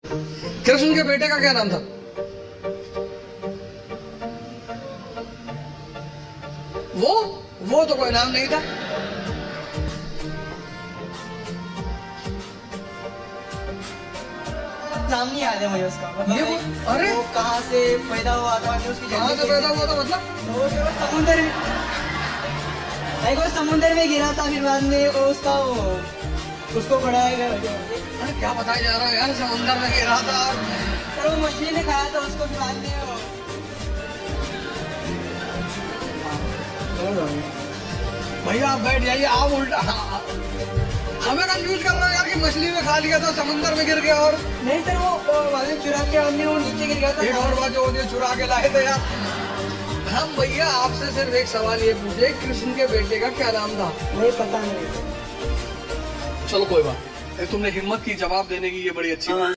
कृष्ण के बेटे का क्या नाम था? वो तो कोई नाम नहीं था। नाम नहीं याद है मुझे उसका, मतलब अरे वो कहाँ से पैदा हुआ था, उसकी कहाँ से पैदा हुआ था मतलब? वो समुंदर में, वो समुंदर में गिरा था, फिर बाद में उसको बढ़ाया गया। अरे क्या बताया जा रहा है यार, समुंदर में गिरा था और वो मछली ने खाया था उसको, फिर बाद में भैया आप बैठ जाइए, आप उल्टा हमें कंफ्यूज कर रहे हो यार कि मछली में खा लिया था, समुंदर में गिर गया। और नहीं सर, वो चुरा के हमने वो नीचे गिर गया था। एक और बात जो होती है, चुरा के लाए थे यार हम। भैया आपसे सिर्फ एक सवाल ये पूछे, कृष्ण के बेटे का क्या नाम था? नहीं पता नहीं। चलो कोई बात नहीं, तुमने हिम्मत की जवाब देने की, ये बड़ी अच्छी बात।